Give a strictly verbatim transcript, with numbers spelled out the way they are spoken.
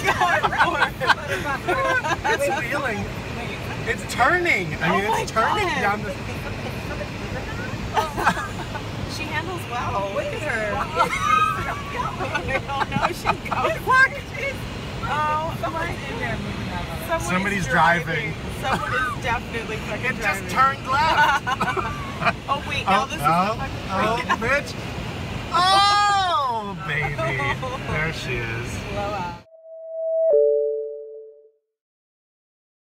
It's wheeling. It's turning. I mean, oh it's turning God. down the... She handles well. Look at her. Oh no, she's going. Look. Oh my goodness. Somebody's driving. driving. Someone is definitely fucking It driving. just turned left. Oh wait, now oh, this oh, is the fucking oh, bitch. Oh, baby. There she is. Slow up.